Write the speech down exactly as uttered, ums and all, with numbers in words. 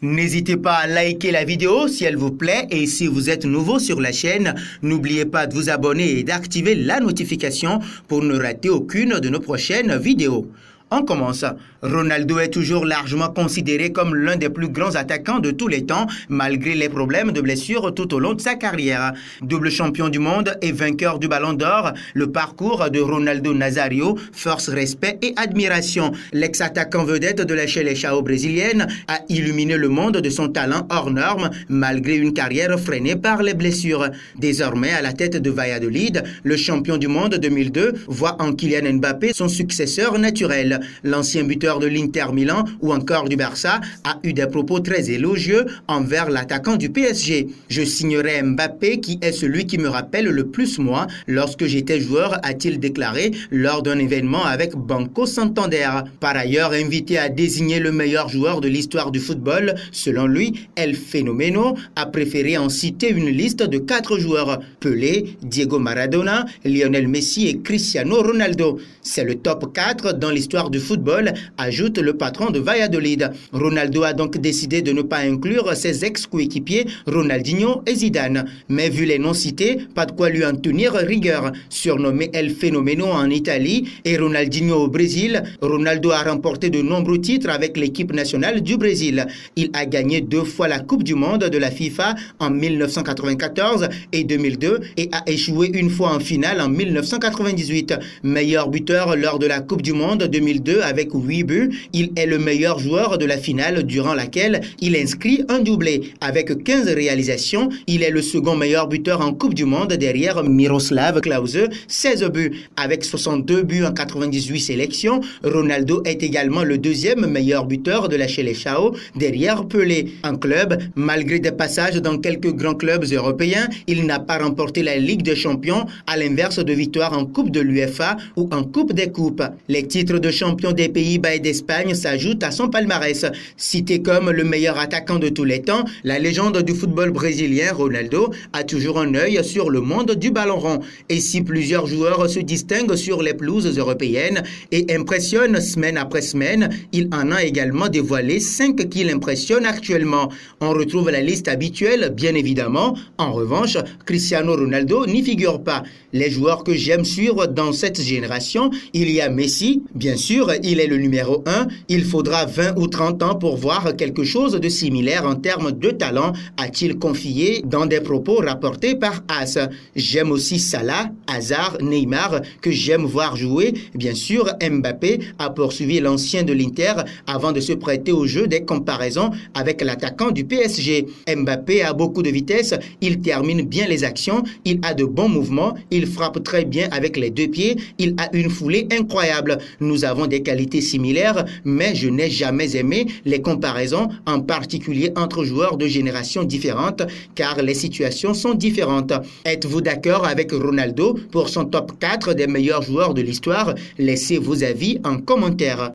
N'hésitez pas à liker la vidéo si elle vous plaît et si vous êtes nouveau sur la chaîne, n'oubliez pas de vous abonner et d'activer la notification pour ne rater aucune de nos prochaines vidéos. On commence. Ronaldo est toujours largement considéré comme l'un des plus grands attaquants de tous les temps, malgré les problèmes de blessures tout au long de sa carrière. Double champion du monde et vainqueur du Ballon d'Or, le parcours de Ronaldo Nazario force respect et admiration. L'ex-attaquant vedette de la Seleção brésilienne a illuminé le monde de son talent hors norme, malgré une carrière freinée par les blessures. Désormais à la tête de Valladolid, le champion du monde deux mille deux voit en Kylian Mbappé son successeur naturel. L'ancien buteur de l'Inter Milan ou encore du Barça a eu des propos très élogieux envers l'attaquant du P S G. Je signerai Mbappé qui est celui qui me rappelle le plus moi lorsque j'étais joueur, a-t-il déclaré lors d'un événement avec Banco Santander. Par ailleurs, invité à désigner le meilleur joueur de l'histoire du football, selon lui, El Fenomeno a préféré en citer une liste de quatre joueurs: Pelé, Diego Maradona, Lionel Messi et Cristiano Ronaldo. C'est le top quatre dans l'histoire du football, ajoute le patron de Valladolid. Ronaldo a donc décidé de ne pas inclure ses ex-coéquipiers Ronaldinho et Zidane. Mais vu les noms cités, pas de quoi lui en tenir rigueur. Surnommé El Fenomeno en Italie et Ronaldinho au Brésil, Ronaldo a remporté de nombreux titres avec l'équipe nationale du Brésil. Il a gagné deux fois la Coupe du Monde de la FIFA en mille neuf cent quatre-vingt-quatorze et deux mille deux et a échoué une fois en finale en mille neuf cent quatre-vingt-dix-huit. Meilleur buteur lors de la Coupe du Monde deux mille deux avec huit buts, il est le meilleur joueur de la finale durant laquelle il inscrit un doublé. Avec quinze réalisations, il est le second meilleur buteur en Coupe du Monde derrière Miroslav Klose, seize buts. Avec soixante-deux buts en quatre-vingt-dix-huit sélections, Ronaldo est également le deuxième meilleur buteur de la Seleção derrière Pelé. En club, malgré des passages dans quelques grands clubs européens, il n'a pas remporté la Ligue des Champions, à l'inverse de victoires en Coupe de l'UEFA ou en Coupe des Coupes. Les titres de champion des Pays-Bas et d'Espagne s'ajoutent à son palmarès. Cité comme le meilleur attaquant de tous les temps, la légende du football brésilien Ronaldo a toujours un œil sur le monde du ballon rond. Et si plusieurs joueurs se distinguent sur les pelouses européennes et impressionnent semaine après semaine, il en a également dévoilé cinq qui l'impressionnent actuellement. On retrouve la liste habituelle, bien évidemment. En revanche, Cristiano Ronaldo n'y figure pas. Les joueurs que j'aime suivre dans cette génération, il y a Messi, bien sûr, il est le numéro un. Il faudra vingt ou trente ans pour voir quelque chose de similaire en termes de talent, a-t-il confié dans des propos rapportés par As. J'aime aussi Salah, Hazard, Neymar, que j'aime voir jouer. Bien sûr, Mbappé a poursuivi l'ancien de l'Inter avant de se prêter au jeu des comparaisons avec l'attaquant du P S G. Mbappé a beaucoup de vitesse, il termine bien les actions, il a de bons mouvements, il frappe très bien avec les deux pieds, il a une foulée incroyable. Nous avons des qualités similaires, mais je n'ai jamais aimé les comparaisons, en particulier entre joueurs de générations différentes, car les situations sont différentes. Êtes-vous d'accord avec Ronaldo pour son top quatre des meilleurs joueurs de l'histoire? Laissez vos avis en commentaire.